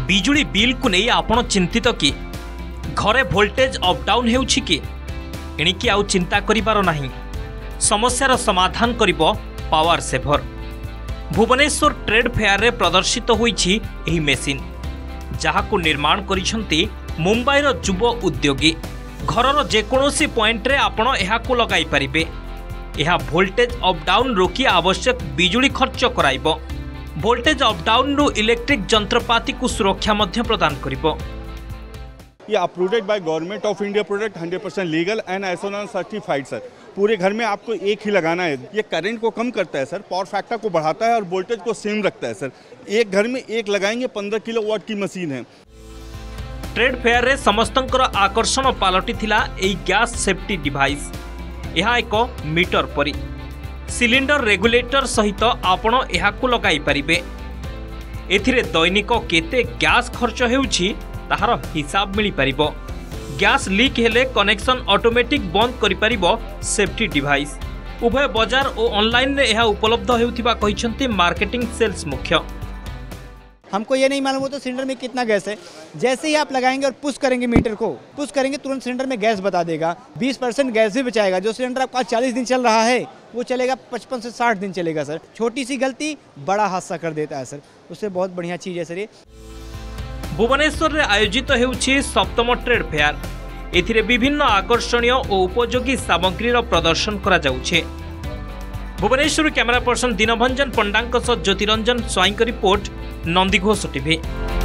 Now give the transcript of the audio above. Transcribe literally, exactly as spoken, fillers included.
बिजुली बिल को नहीं आपण चिंतित कि घरे वोल्टेज अप डाउन हेउछि कि एणिकी आउ चिंता करिबार नाही। समस्यार समाधान करिबो power saver. Bhubaneswar trade fair रे प्रदर्शित होईछि एही मेसिन, जहाकु निर्माण करिसंती मुंबईर युव उद्योगी। घरर जेकोसी पॉइंट रे आपण एहाकु लगाई परिबे। यह वोल्टेज अप डाउन रोकी आवश्यक बिजुली खर्च कराइबो। वोल्टेज अप डाउन रु इलेक्ट्रिक जंत्रपाति को सुरक्षा मध्य प्रदान करिबो। ये approved by government of India product hundred percent legal and ISO certified sir. पूरे घर में आपको एक ही लगाना है। ये करंट को कम करता है सर, पावर फैक्टर को बढ़ाता है और वोल्टेज को सेम रखता है सर। एक घर में एक लगाएंगे, पंद्रह किलो वाट की मशीन है। ट्रेड फेयर रे समस्तंकर आकर्षण पालटी थिला एई गैस सेफ्टी डिवाइस। यह एक मीटर परी सिलिंडर रेगुलेटर सहित आपण एहाकु लगाई परिबे। एथिरे दैनिक केते गैस खर्च हेउछि ताहार हिसाब मिली परिबो। गैस लीक हेले कनेक्शन ऑटोमेटिक बंद करि परिबो सेफ्टी डिवाइस। उभय बाजार और ऑनलाइन रे एहा उपलब्ध हेउथिबा कहिसंती मार्केटिंग सेल्स मुख्य। हमको ये नहीं मालूम होता सिलेंडर में कितना गैस है। जैसे ही आप लगाएंगे और पुश करेंगे, मीटर को पुश करेंगे, तुरंत सिलेंडर में गैस बता देगा। बीस परसेंट गैस भी बचाएगा। जो सिलेंडर आपका चालीस दिन चल रहा है वो चलेगा पचपन से साठ दिन चलेगा सर। छोटी सी गलती बड़ा हादसा कर देता है सर। उससे बहुत बढ़िया चीज़ है सर ये। भुवनेश्वर रे आयोजित हेउछि सप्तम ट्रेड फेयर। एथिरे विभिन्न आकर्षणीय और उपयोगी सामग्रीर प्रदर्शन करा जाउछे। भुवनेश्वर कैमरा पर्सन दीनभंजन पंडांक सह ज्योतिरंजन स्वाईं रिपोर्ट, नंदीघोष टीवी।